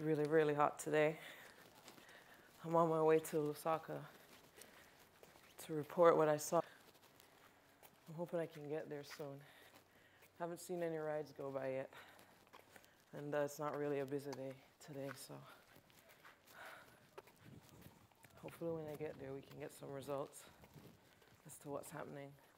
really, really hot today. I'm on my way to Lusaka to report what I saw. I'm hoping I can get there soon. Haven't seen any rides go by yet. And it's not really a busy day today, so hopefully when I get there we can get some results as to what's happening.